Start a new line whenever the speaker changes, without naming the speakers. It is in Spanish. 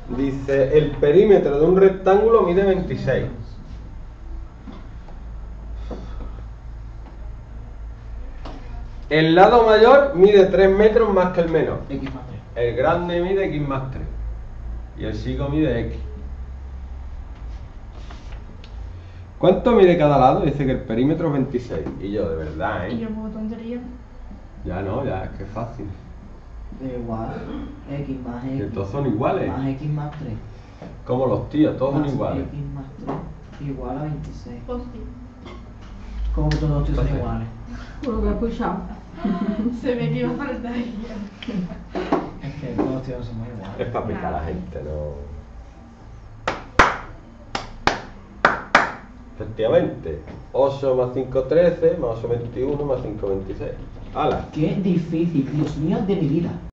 Dice, el perímetro de un rectángulo mide 26. El lado mayor mide 3 metros más que el menor.
X más 3.
El grande mide X más 3. Y el chico mide X. ¿Cuánto mide cada lado? Dice que el perímetro es 26. Y yo, de verdad,
Y yo pongo tontería.
Ya no, ya, es que es fácil.
Igual. X más X.
Que todos son iguales.
Más X más 3.
Como los tíos, todos son
Más
iguales.
X más 3 igual a 26.
Pues sí.
Como que todos los tíos son
Entonces,
iguales.
Por lo que he escuchado.
Se ve que iba a faltar ella.
Es que todos los tíos somos iguales.
Es para picar a la gente, no. Efectivamente. 8 más 5, 13, más 8, 21, más 5, 26. ¡Hala!
Qué difícil, Dios mío, de mi vida.